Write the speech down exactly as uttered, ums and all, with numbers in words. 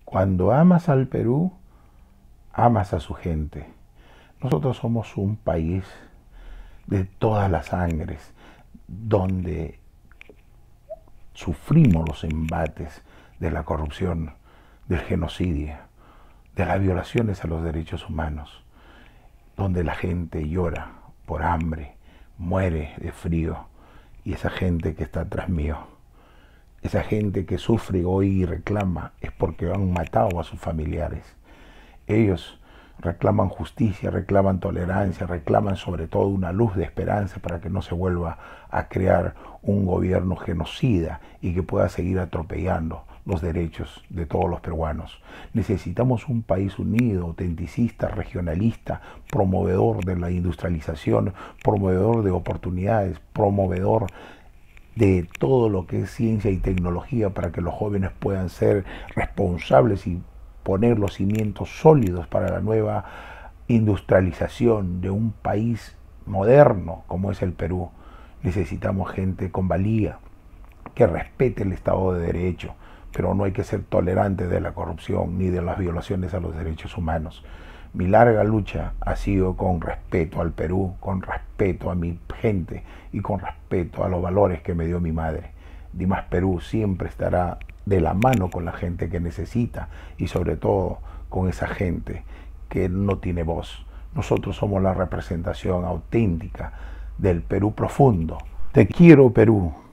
Cuando amas al Perú, amas a su gente. Nosotros somos un país de todas las sangres, donde sufrimos los embates de la corrupción, del genocidio, de las violaciones a los derechos humanos, donde la gente llora por hambre, muere de frío, y esa gente que está atrás mío, esa gente que sufre hoy y reclama, es porque han matado a sus familiares. Ellos reclaman justicia, reclaman tolerancia, reclaman sobre todo una luz de esperanza para que no se vuelva a crear un gobierno genocida y que pueda seguir atropellando los derechos de todos los peruanos. Necesitamos un país unido, autenticista, regionalista, promovedor de la industrialización, promovedor de oportunidades, promovedor de todo lo que es ciencia y tecnología para que los jóvenes puedan ser responsables y poner los cimientos sólidos para la nueva industrialización de un país moderno como es el Perú. Necesitamos gente con valía, que respete el Estado de Derecho, pero no hay que ser tolerante de la corrupción ni de las violaciones a los derechos humanos. Mi larga lucha ha sido con respeto al Perú, con respeto a mi gente y con respeto a los valores que me dio mi madre. Dimas Perú siempre estará de la mano con la gente que necesita y sobre todo con esa gente que no tiene voz. Nosotros somos la representación auténtica del Perú profundo. Te quiero, Perú.